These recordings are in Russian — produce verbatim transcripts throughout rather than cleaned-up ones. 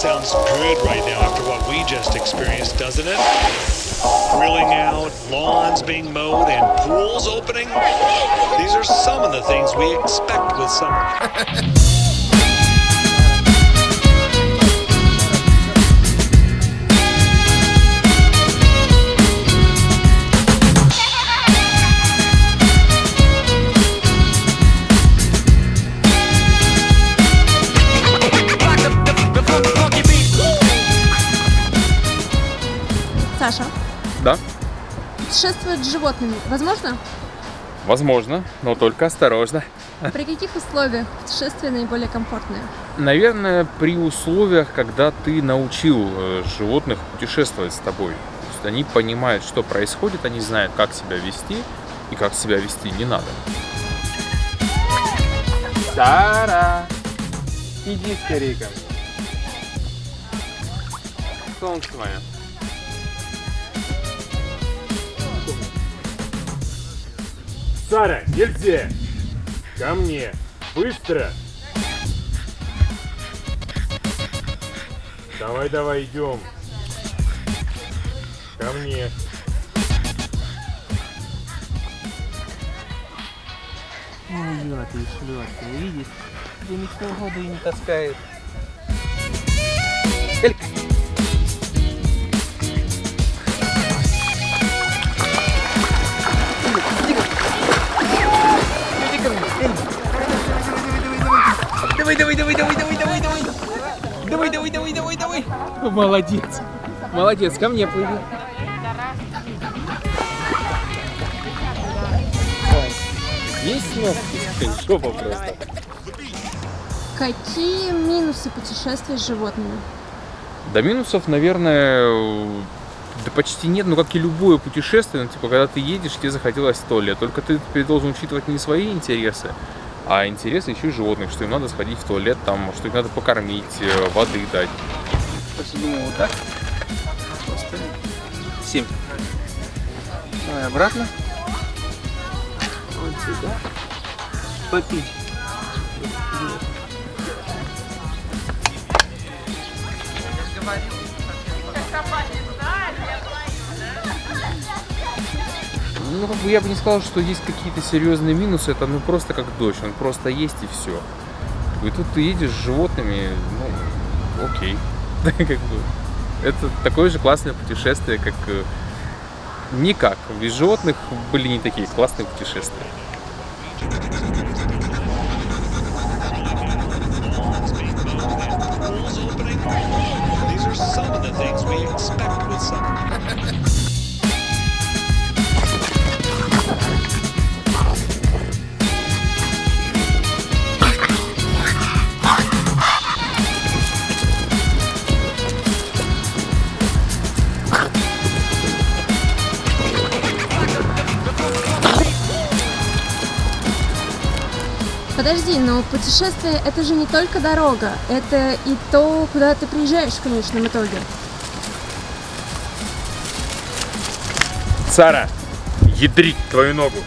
sounds good right now after what we just experienced, doesn't it? Grilling out, lawns being mowed, and pools opening. These are some of the things we expect with summer. Саша? Да. Путешествовать с животными возможно? Возможно, но только осторожно. При каких условиях путешествие наиболее комфортное? Наверное, при условиях, когда ты научил животных путешествовать с тобой. То есть они понимают, что происходит, они знают, как себя вести и как себя вести не надо. Сара, иди скорее ко мне. Солнце мое. Сара, нельзя! Ко мне! Быстро! Давай, давай, идем! Ко мне! Ой, ты шлётка, видишь? Тебе никто воду и не таскает. Элька! Давай, давай, давай, давай, давай, давай, давай. Давай, давай, давай, давай, давай. Молодец. Молодец, ко мне плыви. Есть ногти? Жопа просто. Какие минусы путешествия с животными? До минусов, наверное, да почти нет, но как и любое путешествие, ну, типа, когда ты едешь, тебе захотелось в туалет. Только ты теперь должен учитывать не свои интересы, а интересы еще и животных, что им надо сходить в туалет, там, что им надо покормить, воды дать. Просто думаю, вот так. Просто семь. Давай обратно. Вот сюда. Попить. Ну, как бы я бы не сказал, что есть какие-то серьезные минусы. Это ну просто как дождь, он просто есть и все. И тут ты едешь с животными, ну, окей. Как бы это такое же классное путешествие, как никак. Без животных были не такие классные путешествия. Подожди, но путешествие это же не только дорога, это и то, куда ты приезжаешь в конечном итоге. Сара, ядрить твою ногу.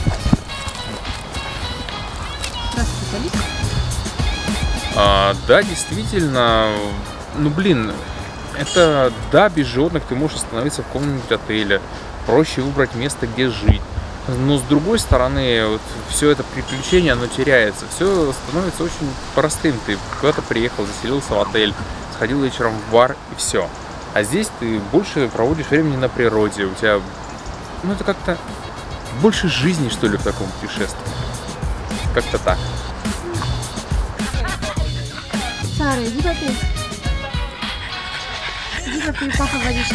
Здравствуйте, А, да, действительно, ну блин, это да, без животных ты можешь остановиться в каком-нибудь отеле, проще выбрать место, где жить. Но с другой стороны, вот все это приключение, оно теряется. Все становится очень простым. Ты куда-то приехал, заселился в отель, сходил вечером в бар и все. А здесь ты больше проводишь времени на природе. У тебя, ну это как-то больше жизни, что ли, в таком путешествии. Как-то так. Сара, иди попей. Иди попей, папа, водички.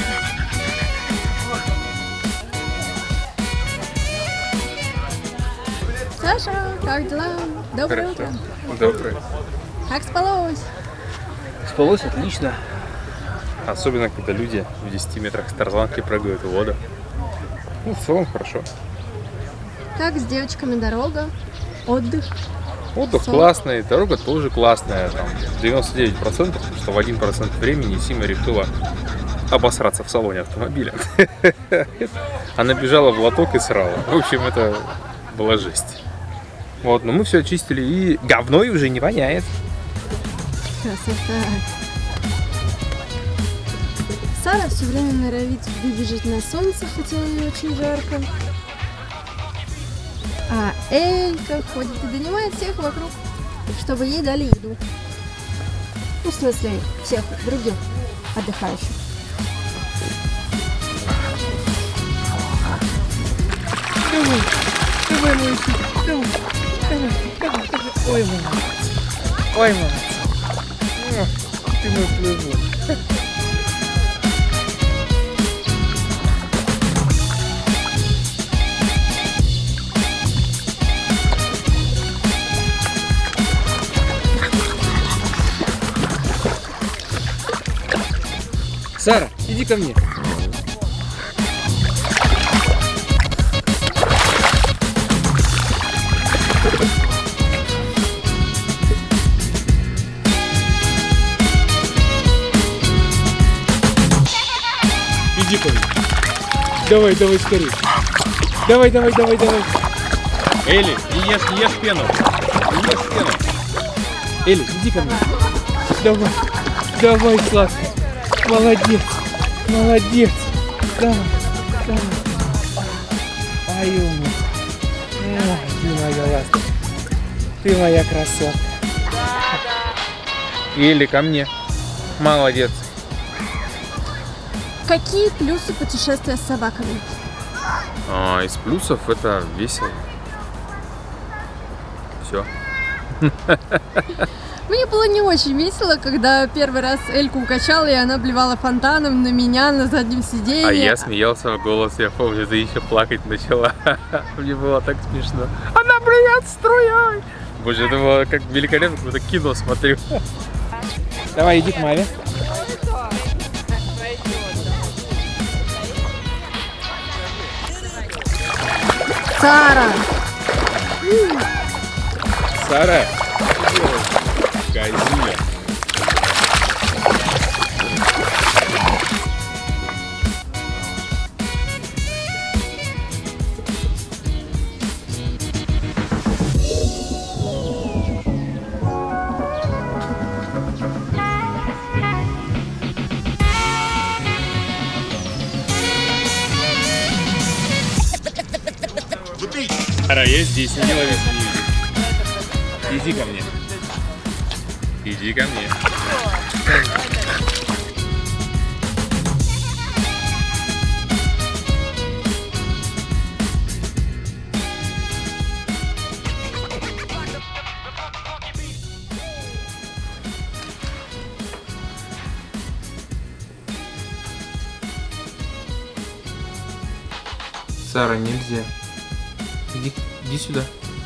Саша, как дела? Доброе утро. Доброе. Как спалось? Спалось отлично. Особенно, когда люди в десяти метрах с тарзанки прыгают в воду. Ну, в целом хорошо. Как с девочками дорога? Отдых? Отдых Сон? классный, дорога тоже классная. Там девяносто девять процентов, потому что в один процент времени Сима решила обосраться в салоне автомобиля. Она бежала в лоток и срала. В общем, это была жесть. Вот, но мы все очистили, и говно и уже не воняет. Красота. Сара все время норовит выбежать на солнце, хотя ей очень жарко. А Элька ходит и донимает всех вокруг, чтобы ей дали еду. Ну, в смысле, всех других отдыхающих. Давай, давай, малыши, давай, давай, давай, давай. Ой, молодец. Ой, молодец. Ты мой плывун. Сара, иди ко мне. Иди ко мне. Давай, давай, скорее. Давай, давай, давай, давай. Элли, не ешь, не ешь пену. Не ешь пену. Элли, иди ко мне. Давай, давай, сладкая. Молодец, молодец. Давай, давай. Ай, умница. Ай, ты моя ласточка. Ты моя красотка. Элли, ко мне. Молодец. Какие плюсы путешествия с собаками? А, из плюсов это весело. Все. Мне было не очень весело, когда первый раз Эльку укачала, и она блевала фонтаном на меня на заднем сиденье. А я смеялся в голос, я помню, ты еще плакать начала. Мне было так смешно. Она блюет струей. Боже, это было как великолепно, какое-то кино смотрю. Давай, иди к маме. Сара! Сара, Газиля. Сара, я здесь, не делай весь. Иди ко мне. Иди ко мне. Сара, нельзя. Иди, иди сюда.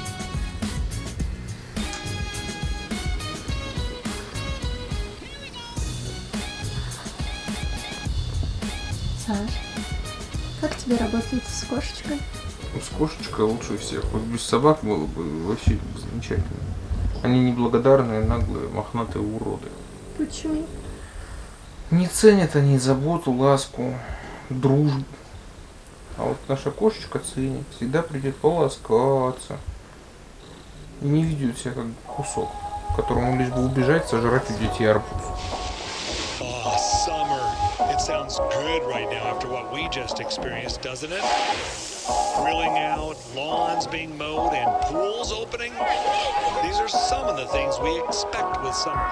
Саш, как тебе работает с кошечкой? С кошечкой лучше всех. Вот без собак было бы вообще замечательно. Они неблагодарные, наглые, мохнатые уроды. Почему? Не ценят они заботу, ласку, дружбу. А вот наша кошечка ценит, всегда придет поласкаться. И не ведет себя как кусок, которому лишь бы убежать, сожрать у детей арбуз. Oh, summer. It sounds good right now after what we just experienced, doesn't it? Grilling out, lawns being mowed, and pools opening. These are some of the things we expect with summer.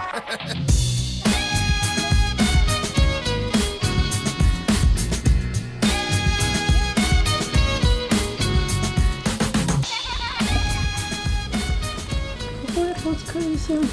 Веселье.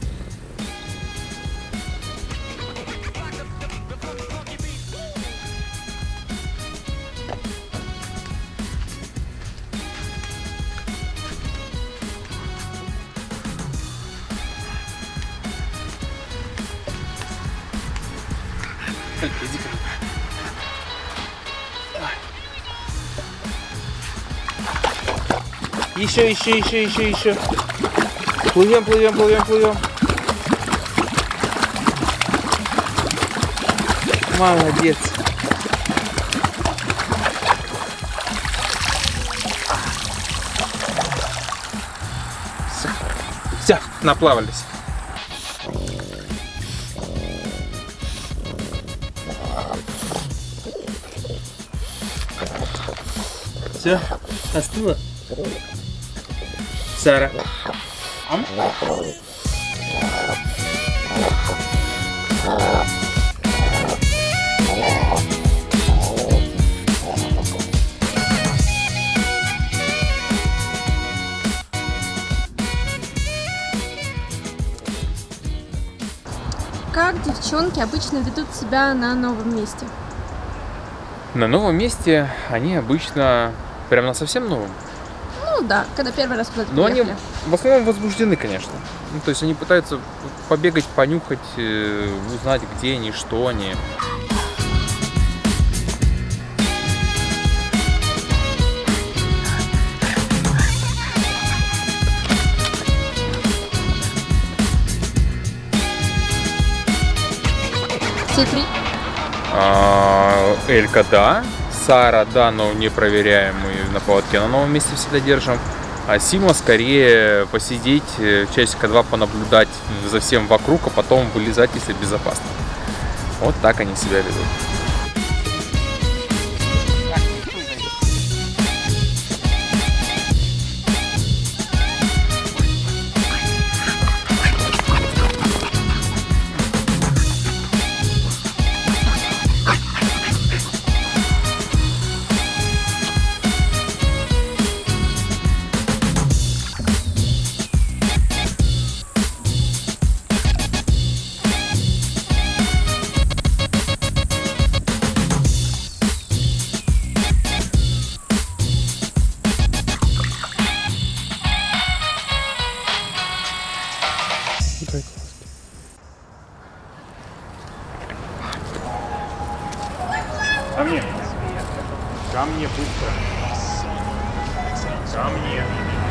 Еще, еще, еще, еще, еще. Плывем, плывем, плывем, плывем. Молодец. Все, все, наплавались. Все, остыло. Сара. Ам? Как девчонки обычно ведут себя на новом месте? На новом месте они обычно прям на совсем новом. Ну да, когда первый раз куда-то Но они приехали. в основном возбуждены, конечно. Ну, то есть они пытаются побегать, понюхать, э, узнать, где они, что они. Все три? А, Элька, да. Сара, да, но не проверяем. Мы на поводке на новом месте всегда держим. А Сима скорее посидеть, э, часика два понаблюдать за всем вокруг, а потом вылезать, если безопасно. Вот так они себя ведут. Ко мне. Ко мне быстро. Ко мне.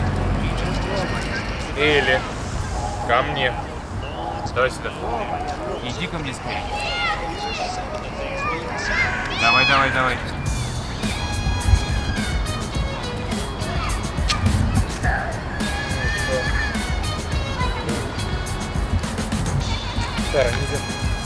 Элли, ко мне. Давай сюда. Иди ко мне скорее. Давай, давай, давай. Сара, нельзя.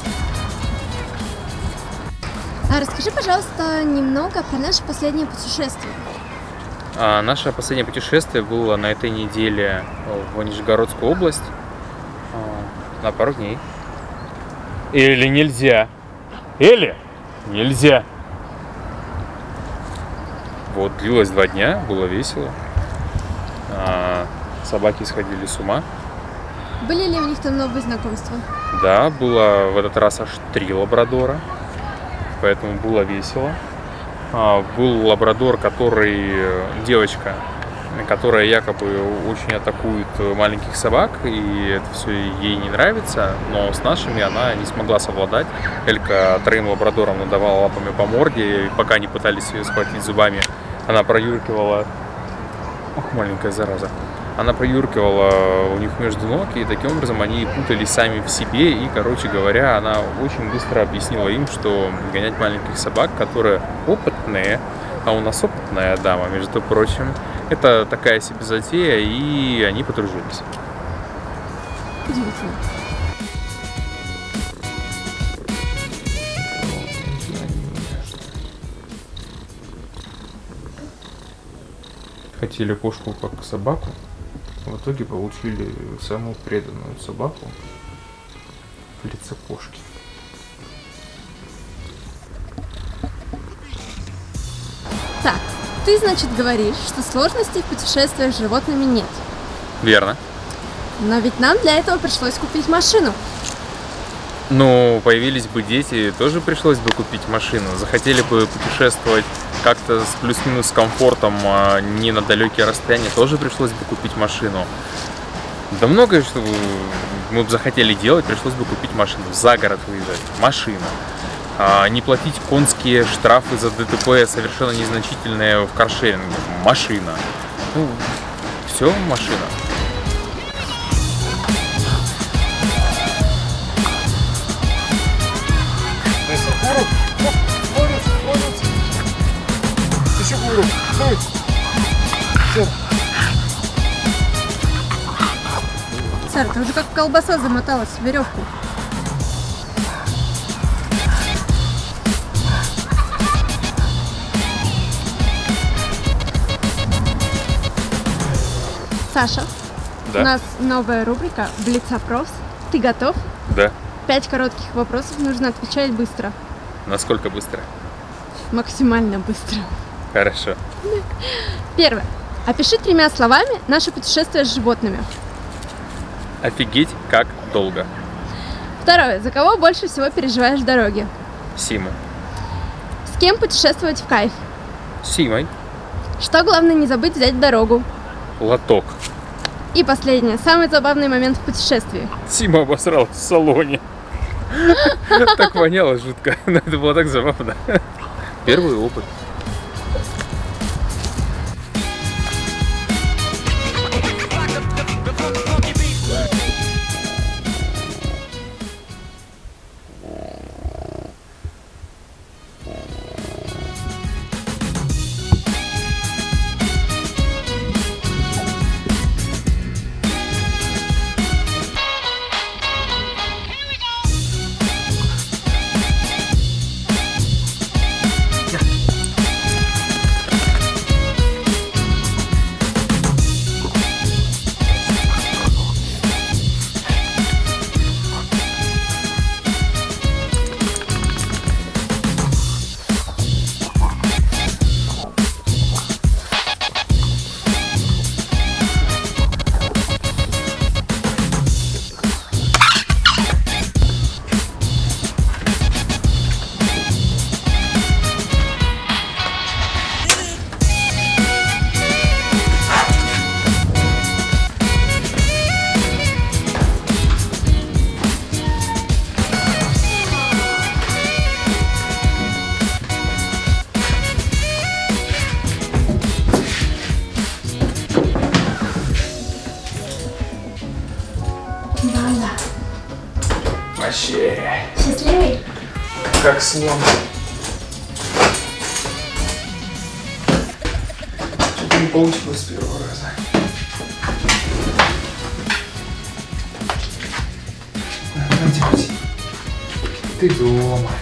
А расскажи, пожалуйста, немного про наше последнее путешествие. А, наше последнее путешествие было на этой неделе в Нижегородскую область а, на пару дней. Или нельзя? Или нельзя? Вот, длилось два дня, было весело. А, собаки сходили с ума. Были ли у них там новые знакомства? Да, было в этот раз аж три лабрадора, поэтому было весело. А, был лабрадор, который, девочка, которая якобы очень атакует маленьких собак, и это все ей не нравится, но с нашими она не смогла совладать. Элька троим лабрадорам надавала лапами по морде, и пока они пытались ее схватить зубами, она проюркивала. Ох, маленькая зараза. Она проюркивала у них между ног, и таким образом они путались сами в себе. И, короче говоря, она очень быстро объяснила им, что гонять маленьких собак, которые опытные, а у нас опытная дама, между прочим, это такая себе затея, и они подружились. Удивительно. Хотели кошку как собаку, в итоге получили самую преданную собаку в лице кошки. Так, ты, значит, говоришь, что сложностей в путешествиях с животными нет. Верно. Но ведь нам для этого пришлось купить машину. Ну, появились бы дети, тоже пришлось бы купить машину. Захотели бы путешествовать как-то с плюс-минус комфортом, а не на далекие расстояния, тоже пришлось бы купить машину. Да многое, что мы бы захотели делать, пришлось бы купить машину. За город выезжать, машина. А не платить конские штрафы за ДТП совершенно незначительные в каршеринге, машина. Ну, все машина. Сара, ты уже как колбаса замоталась в веревку. Саша, Да? у нас новая рубрика Блиц-опрос. Ты готов? Да. Пять коротких вопросов, нужно отвечать быстро. Насколько быстро? Максимально быстро. Хорошо. Первое. Опиши тремя словами наше путешествие с животными. Офигеть, как долго. Второе. За кого больше всего переживаешь в дороге? Сима. С кем путешествовать в кайф? Симой. Что главное не забыть взять в дорогу? Лоток. И последнее. Самый забавный момент в путешествии. Сима обосралась в салоне. Так воняло жутко. Но это было так забавно. Первый опыт. Вообще, Счастливый? как слон. Что-то не получилось с первого раза. Надя, ты дома.